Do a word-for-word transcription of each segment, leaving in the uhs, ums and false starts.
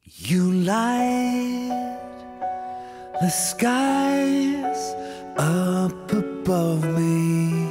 You light the skies up above me,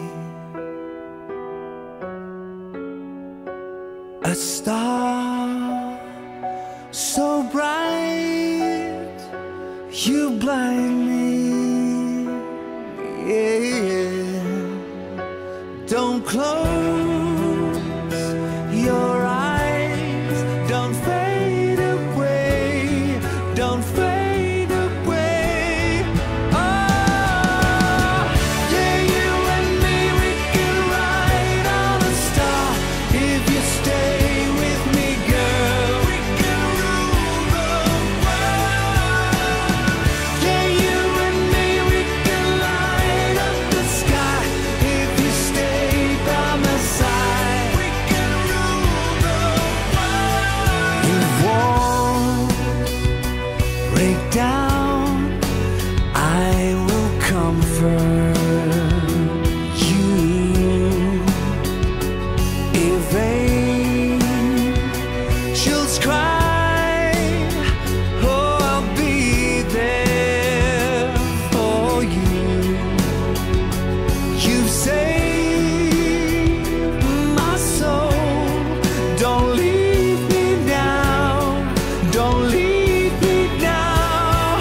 a star so bright you blind me. Yeah. Don't close your eyes, don't fade away, don't fade away. Oh, yeah, you and me, we can ride on a star. If you stay with me, girl, we can rule the world. Yeah, you and me, we can light up the sky. If you stay by my side, we can rule the world. It won't break down, I will comfort you. If angels cry, oh, I'll be there for you. You've saved my soul, don't leave me now, don't leave me now.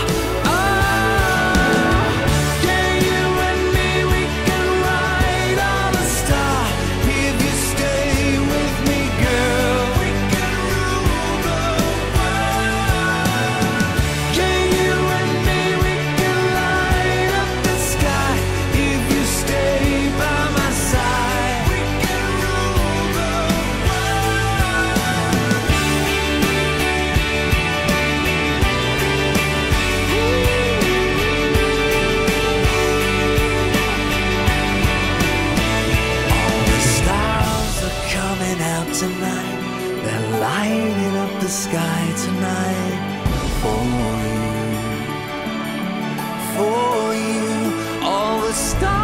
Oh, yeah, you and me, we can ride on a star. If you stay with me, girl, we can rule the world. Yeah, you and me, we can light up the sky. If you stay by my side, we can rule the All the stars are coming out tonight, they're lighting up the sky tonight for you, for you. All the stars